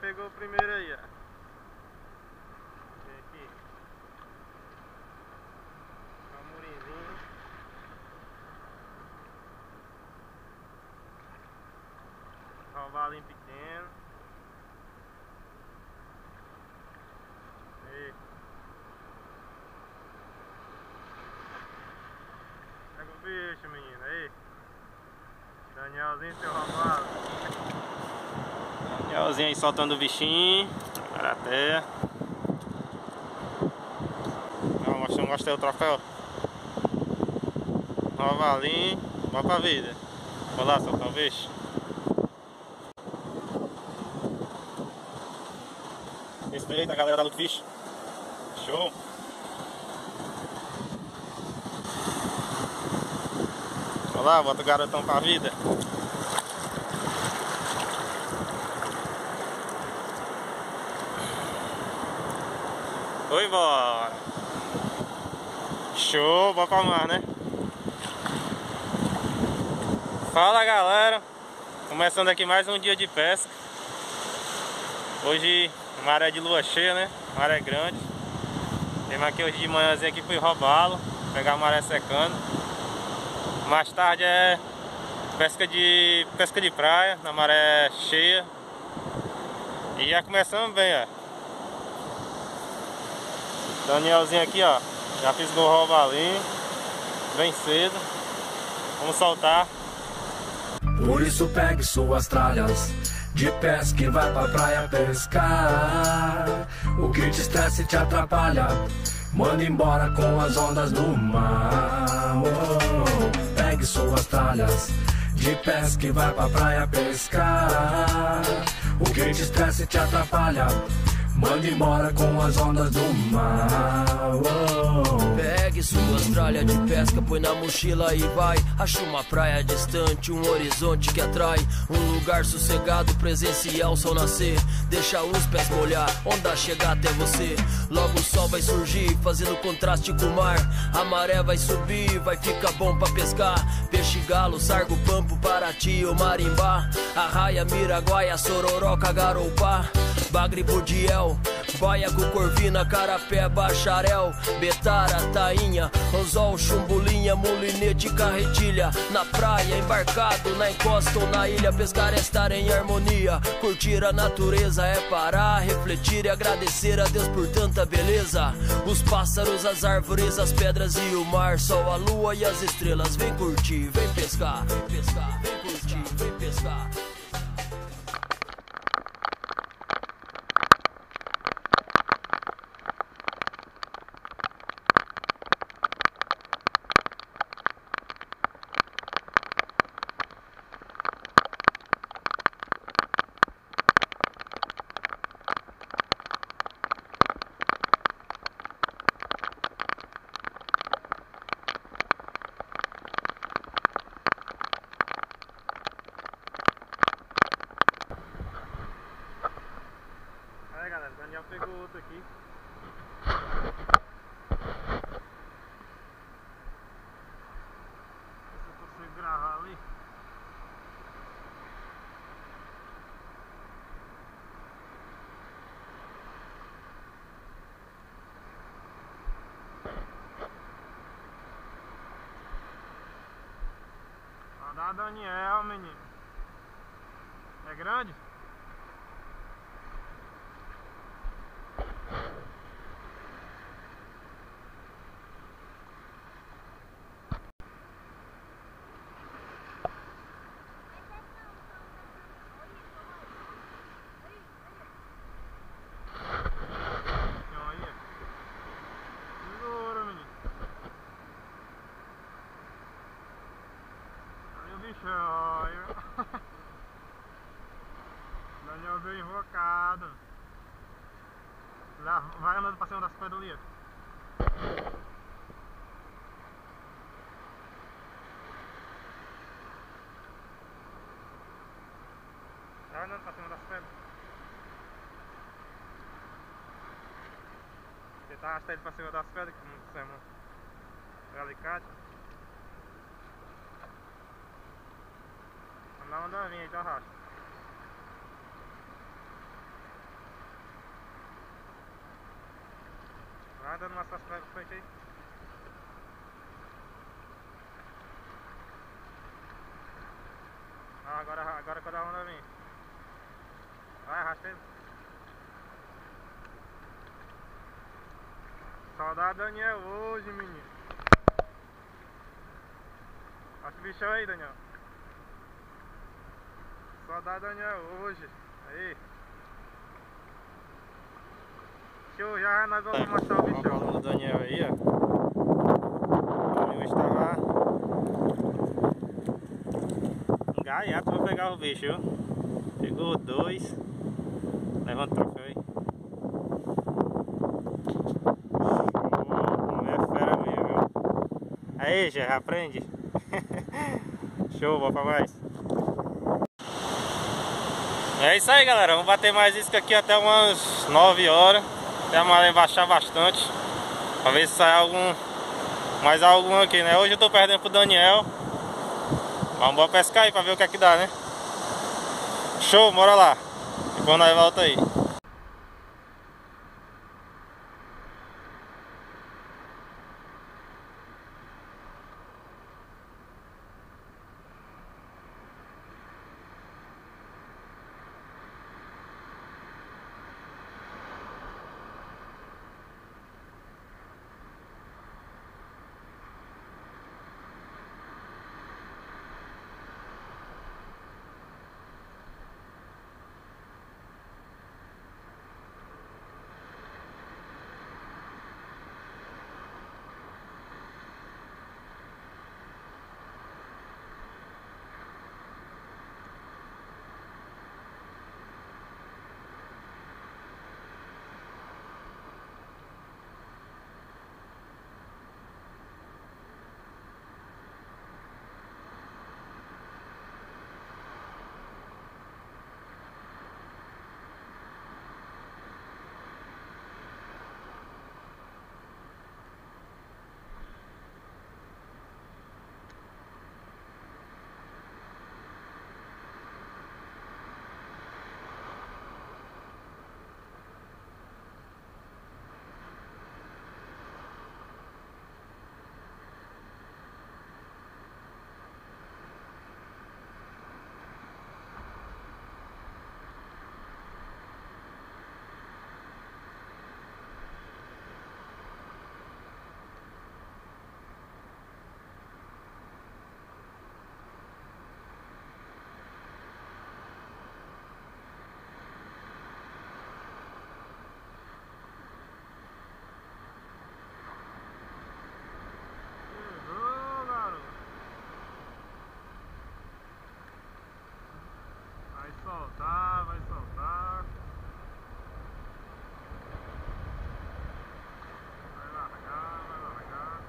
pegou o primeiro aí, ó. Vem aqui. É um murinzinho. Rovalinho pequeno. Aí. Pega o bicho, menino, aí. Danielzinho, seu robalo. Danielzinho aí soltando o bichinho. Caraté. Não gostei do troféu. Rovalinho. Bora pra vida. Vou lá soltar o bicho. Respeita a galera da Lutefish. Show. Vamos lá, bota o garotão pra vida. Foi embora. Show, bora pra mar, né? Fala, galera. Começando aqui mais um dia de pesca. Hoje maré de lua cheia, né? Maré grande. Temos aqui hoje de manhãzinha aqui, fui roubá-lo, pegar a maré secando. Mais tarde é pesca de praia, na maré cheia. E já começamos bem, ó. Danielzinho aqui, ó. Já fisgou o rovalinho bem cedo. Vamos soltar. Por isso pegue suas tralhas de pesca e vai pra praia pescar. O que te estressa e te atrapalha, manda embora com as ondas do mar. Oh, pegue suas tralhas de pesca e vai pra praia pescar. O que te estressa e te atrapalha, manda embora com as ondas do mar. Oh. Pegue suas tralhas de pesca, põe na mochila e vai. Acha uma praia distante, um horizonte que atrai. Um lugar sossegado, presenciar o sol nascer. Deixa os pés molhar, onda chegar até você. Logo o sol vai surgir, fazendo contraste com o mar. A maré vai subir, vai ficar bom pra pescar. Peixe galo, sargo, pampo, paraty ou marimbá. Arraia, miraguaia, sororoca, garoupá. Bagre, budiel, baiaco, corvina, carapé, bacharel, betara, tainha, anzol, chumbulinha, mulinete, carretilha. Na praia, embarcado, na encosta ou na ilha, pescar é estar em harmonia. Curtir a natureza é parar, refletir e agradecer a Deus por tanta beleza. Os pássaros, as árvores, as pedras e o mar, sol, a lua e as estrelas. Vem curtir, vem pescar, vem pescar, vem curtir, vem pescar. Aí, galera, o Daniel pegou outro aqui. Ver se eu consigo gravar ali. Vai dar Daniel, menino. É grande? Daniel veio invocado. Lá, vai andando pra cima das pedras ali. Vai andando pra cima das pedras. Tentar arrastar ele pra cima das pedras, que não chama o alicate. Vamos dar uma andavinha aí, então arrasta. Vai dando umas passadas pra frente aí. Ah, agora quando a onda vem. Vai, arrasta ele. Saudade Daniel hoje, menino. Olha esse bichão aí, Daniel. Saudade Daniel hoje. Aí. Show, já nós vamos mostrar o bichão. O do Daniel aí, ó. Hoje tava engaiado pra pegar o bicho, viu? Pegou 2. Levanta o troféu aí. Aí, já aprende. Show, bom pra mais. É isso aí, galera. Vamos bater mais isca aqui até umas 9 horas. Até a maré baixar bastante. Pra ver se sai mais algum aqui, né? Hoje eu tô perdendo pro Daniel. Vamos pescar aí pra ver o que é que dá, né? Show, bora lá. Depois nós volta aí. Vai soltar. Vai largar.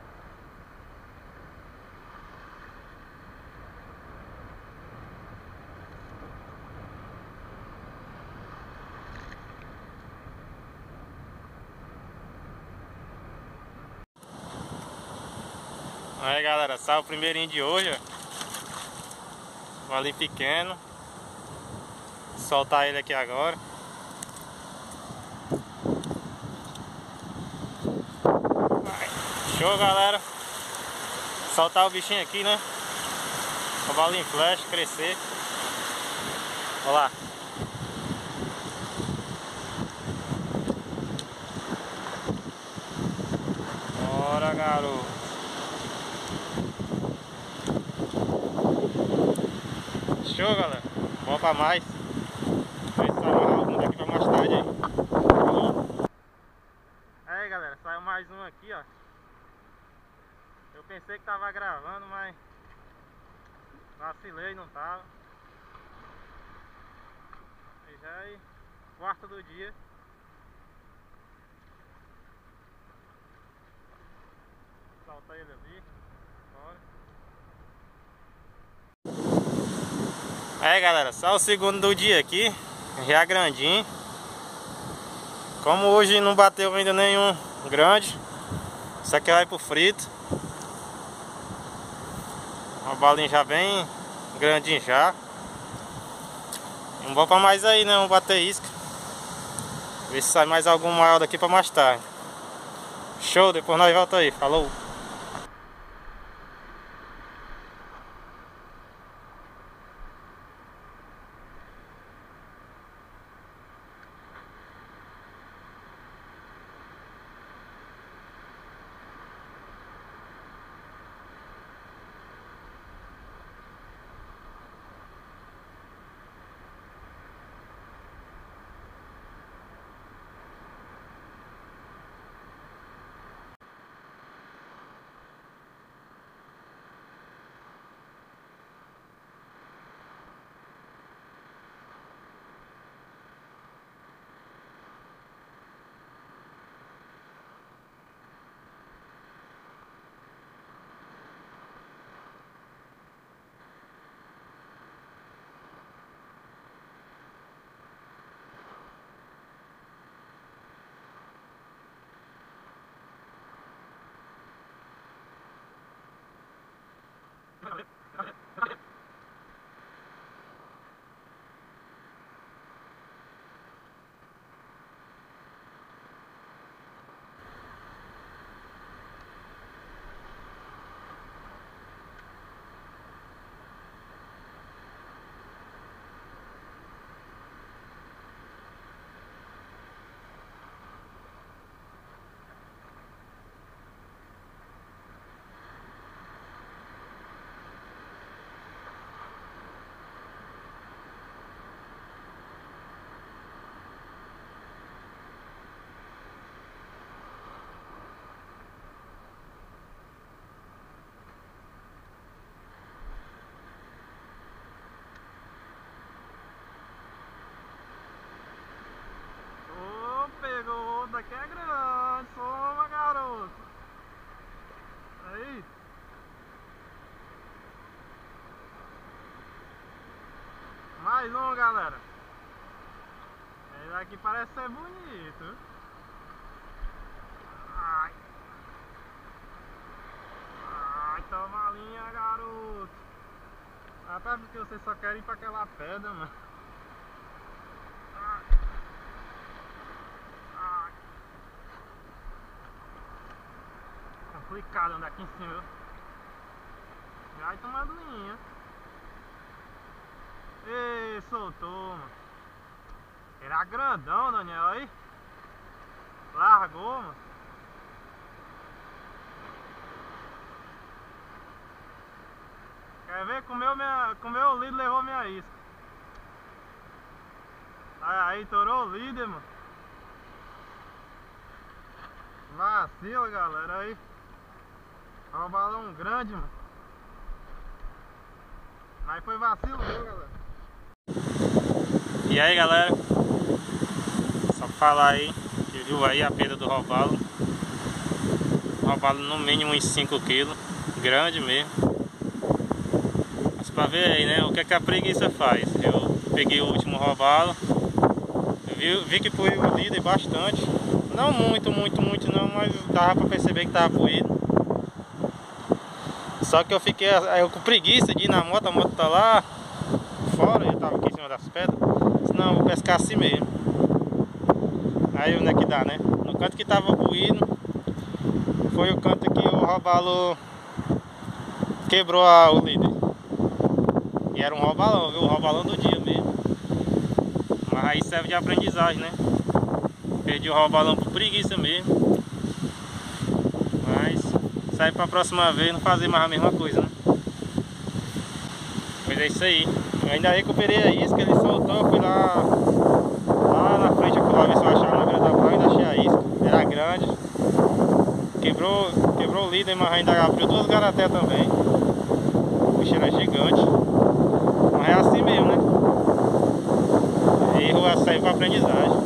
Aí, galera, saiu o primeirinho de hoje, ó. Ali pequeno. Soltar ele aqui agora. Show, galera. Soltar o bichinho aqui, né? O balinho flash, crescer. Olha lá. Bora, garoto. Show, galera. Vamos pra mais. Daqui pra mais tarde aí. Aí, galera, saiu mais um aqui, ó. Eu pensei que tava gravando, mas vacilei, não tava. Aí já é quarta do dia. Solta ele ali. Bora. Aí, galera, só o segundo do dia aqui. Já grandinho. Como hoje não bateu ainda nenhum grande, isso aqui vai pro frito. Uma balinha já bem grandinha já. Não vou pra mais aí, né? Vamos bater isca. Ver se sai mais algum maior daqui pra mais tarde. Show, depois nós volta aí. Falou! Pegou, daqui é grande, soma, garoto. Aí. Mais um, galera. Esse daqui parece ser bonito. Ai. Ai, toma a linha, garoto. Até porque vocês só querem ir pra aquela pedra, mano. Ai. Complicado andar aqui em cima. Vai tomando linha. Ei, soltou, mano. Era grandão, Daniel, aí. Largou, mano. Quer ver? Comeu o líder, levou minha isca. Aí, torou o líder, mano. Vacila, galera, aí. Olha o balão grande, mano. Mas foi vacilo, viu, galera? E aí, galera? Só pra falar aí, que viu aí a perda do robalo. Robalo no mínimo uns 5 kg. Grande mesmo. Mas pra ver aí, né? O que é que a preguiça faz? Eu peguei o último robalo. Vi que poiu o líder bastante. Não muito não, mas dava pra perceber que tava poído. Só que eu fiquei com preguiça de ir na moto, a moto tá lá fora, eu tava aqui em cima das pedras. Senão eu vou pescar assim mesmo. Aí onde é que dá, né? No canto que tava poído, foi o canto que o robalo quebrou o líder. E era um robalão, viu? O robalão do dia mesmo. Mas aí serve de aprendizagem, né? Perdi o robalão por preguiça mesmo. Mas sai pra próxima vez não fazer mais a mesma coisa, né? Pois é isso aí. Eu ainda recuperei a isca, ele soltou, eu fui lá na frente, eu fui lá ver se eu achava na beira da praia, ainda achei a isca. Era grande. Quebrou o líder, mas ainda abriu 2 garaté também. O bicho era gigante. Mas é assim mesmo, né? Erro serve pra aprendizagem.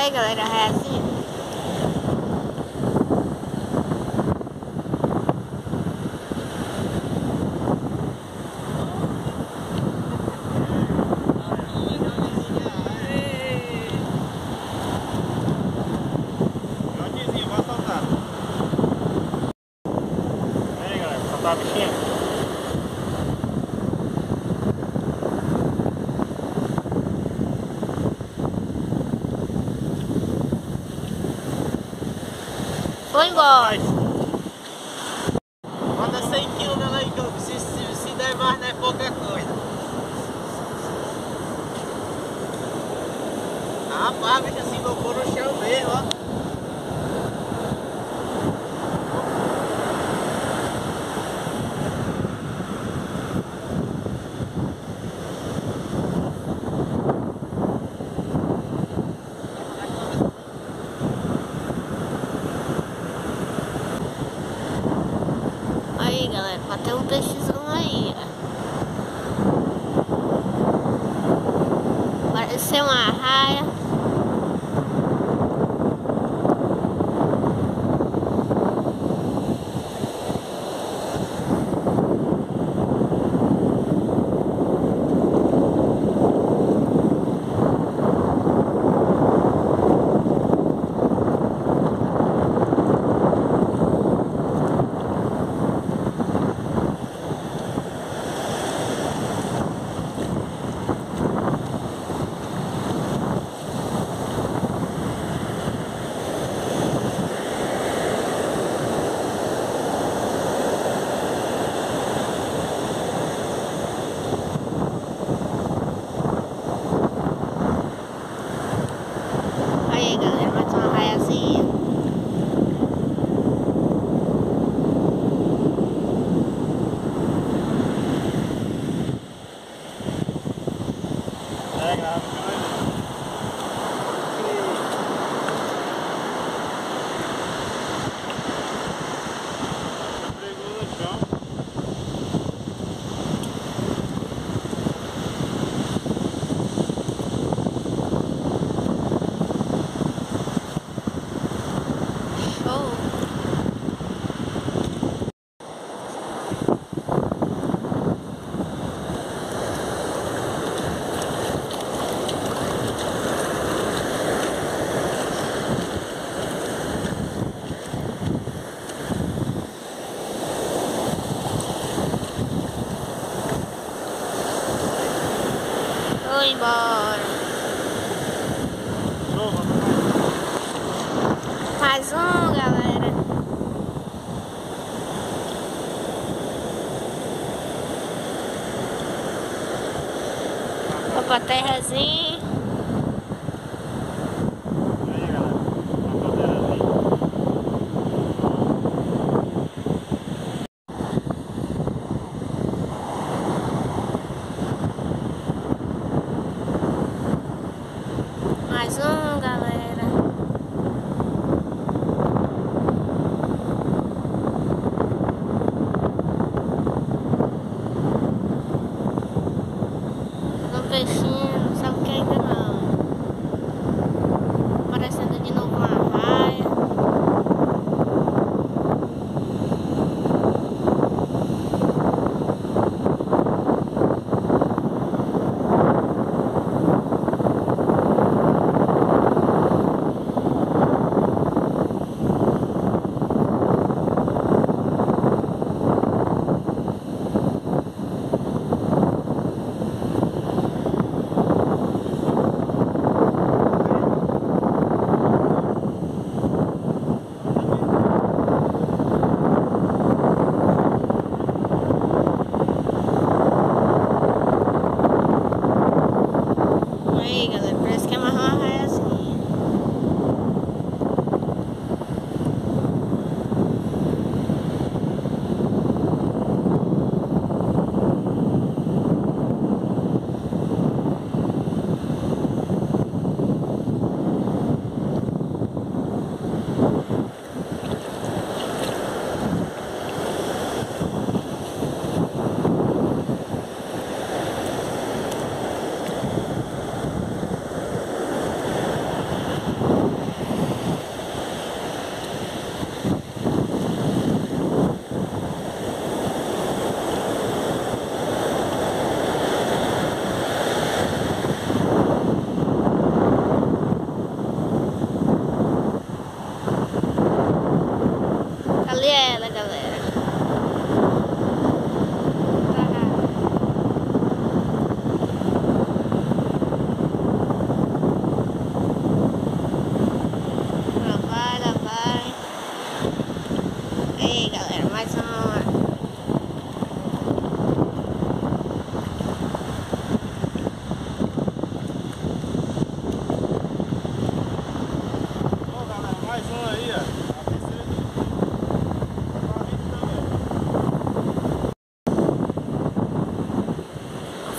Aí galera, raiazinha. Soltar a bichinha. Foi embora. Manda 100 kg nela aí, que se der mais não é pouca coisa. Rapaz, bicho, assim, loucou no chão mesmo, ó. Aí galera, bateu um peixezão aí, ó. Pareceu uma raia. Aí galera, mais uma raiazinha. É, grave. Pegou no chão. Show. Foi embora. Show, mano. Mais um, galera. Vou pra terrazinha. Aí, galera. Uma cadeirazinha. Mais um, galera. Um peixinho, não sabe o que ainda não. Aparecendo de novo uma raia.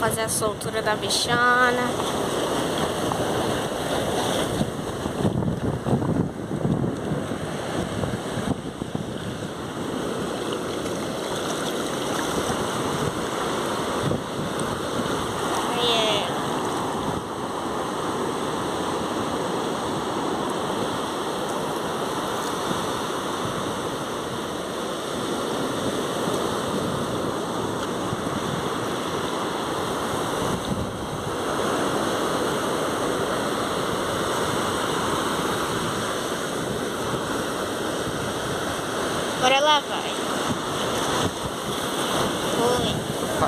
fazer a soltura da bichana. Agora ela vai. Foi.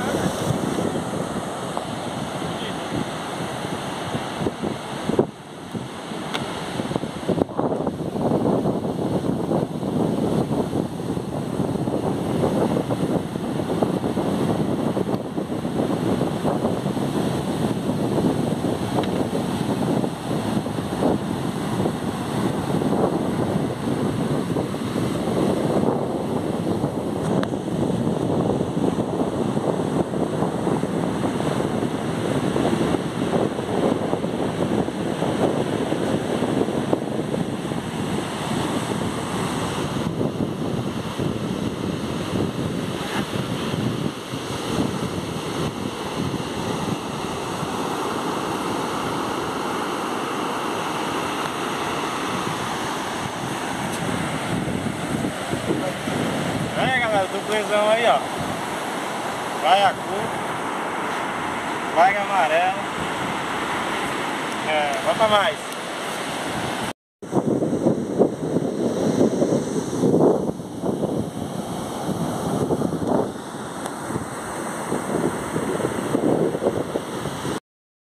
Duplezão aí, ó. Vai a cor, vai a amarela. Vai pra mais.